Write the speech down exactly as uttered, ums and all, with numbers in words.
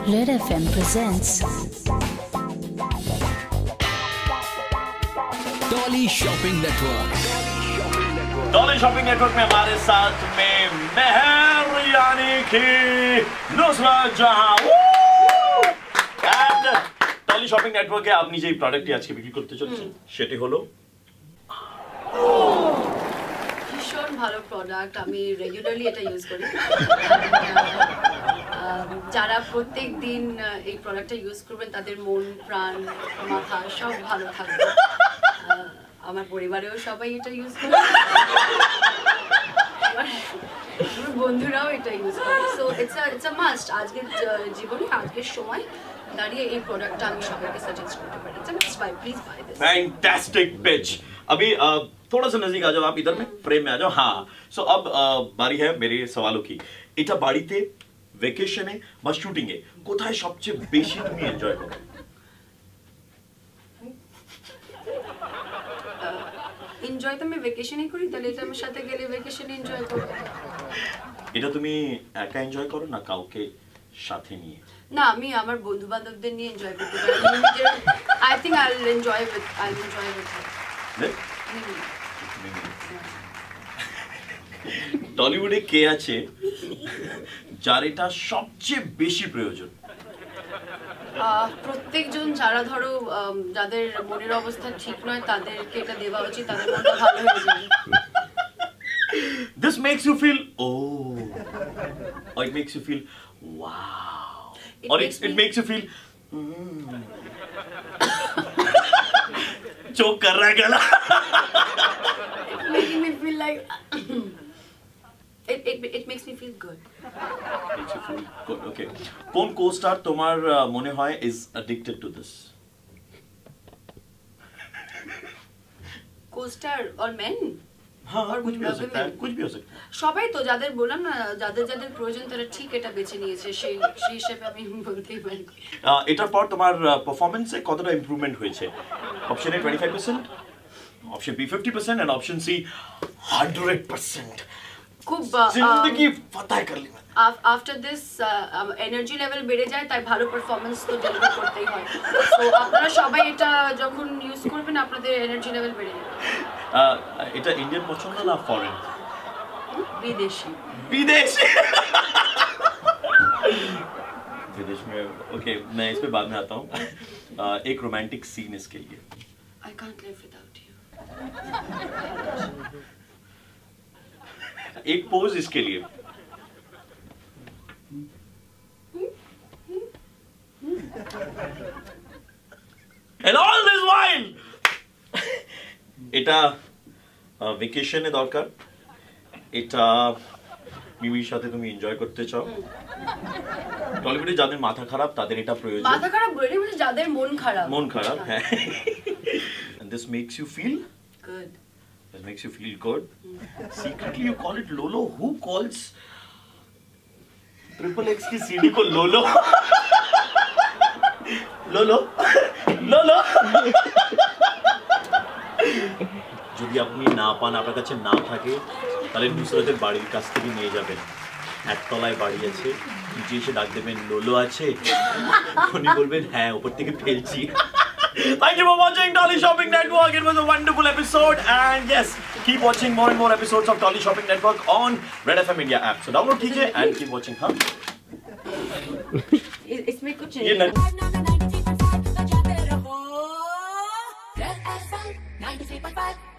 Red F M presents Dolly Shopping Network. Dolly shopping network में हमारे साथ में मेहर यानी कि नुसरत जहां एंड डॉली शॉपिंग नेटवर्क है আপনি যে প্রোডাক্টটি আজকে বিক্রি করতে চলেছেন সেটি হলো ভীষণ ভালো প্রোডাক্ট আমি রেগুলারলি এটা ইউজ করি যারা প্রত্যেক দিন এই প্রোডাক্টটা ইউজ করবেন তাদের মন প্রাণ মাথা সব ভালো থাকবে আমার পরিবারেও সবাই এটা ইউজ করে আমার বন্ধুরাও এটা ইউজ করে so it's a it's a must আজকের জীবনে আজকের সময় दाঁড়িয়ে এই প্রোডাক্টটা আমি সবাইকে সাজেস্ট করতে পারি it's a must buy please buy this fantastic pitch अभी थोड़ा सा नजदीक आ जाओ आप इधर में फ्रेम में आ जाओ हाँ सो अब बारी है मेरे सवालों की এটা বাড়িতে ভ্যাকেশনে বা শুটিং এ কোথায় সবচেয়ে বেশি তুমি এনজয় করো এনজয় তো আমি ভ্যাকেশনে করি তাহলে এটা আমার সাথে গেলে ভ্যাকেশনে এনজয় করব এটা তুমি একা এনজয় করো না কাউকে সাথে নিয়ে না আমি আমার বন্ধু বান্ধবদের নিয়ে এনজয় করতে পারি I think I will enjoy with I will enjoy with টলিউডে কে আছে যার এটা সবচেয়ে বেশি প্রয়োজন প্রত্যেকজন যারা ধরো যাদের মনের অবস্থা ঠিক নয় তাদেরকে এটা দেওয়া উচিত তাদের মনটা ভালো হয়ে যাবে This makes you feel oh or it makes you feel wow it or makes it, it me... makes you feel mm. choke kar raha hai gala It's making me feel like it, it, it makes me feel good makes you feel good okay কোন co-star তোমার মনে হয় is addicted to this co-star or men हाँ कुछ भी हो सकता है कुछ भी हो सकता है সবাই তো যাদের বললাম না যাদের যাদের প্রয়োজন তারা ঠিক এটা বেছে নিয়েছে সেই সেই হিসেবে আমি বলতেই পারি এটার পর তোমার পারফরম্যান্সে কতটা ইমপ্রুভমেন্ট হয়েছে option A twenty-five percent option B fifty percent and option C one hundred percent খুব জিন্দেগি ফাতাহ কর লি আফটার দিস এনার্জি লেভেল বেড়ে যায় তাই ভালো পারফরম্যান্স তো ডেলিভার করতেই হয় সো আপনারা সবাই এটা যখন ইউজ করবেন আপনাদের এনার্জি লেভেল বেড়ে যাবে এটা ইন্ডিয়ান পছন্দ না ফরেন विदेशी विदेशी विदेश में ओके मैं इस पे बाद में आता हूँ एक रोमांटिक सीन इसके लिए I can't live without you एक पोज इसके लिए and all this while এটা ভ্যাকেশনে দরকার এটা মিমির সাথে তুমি এনজয় করতে চাও টলিউডে যাদের মাথা খারাপ তাদের এটা প্রয়োজন মাথা খারাপ বলে মানে যাদের মন খারাপ মন খারাপ হ্যাঁ and this makes you feel good this makes you feel good secretly you call it lolo who calls triple x की सीडी को लोलो लोलो लोलो যদি আপনি না পান আপনার কাছে না থাকে তাহলে নুসরতের বাড়ির কাছ থেকে নিয়ে যাবেন একতলায় বাড়ি আছে নিচে এসে ডাক দেবেন লোলো আছে উনি বলবেন হ্যাঁ উপর থেকে ফেলছি Thank you for watching Dolly Shopping Network. It was a wonderful episode and yes, keep watching more and more episodes of Dolly Shopping Network on Red F M India app. So download कीजिए and keep watching. हाँ? इसमें कुछ ये नहीं ninety-three point five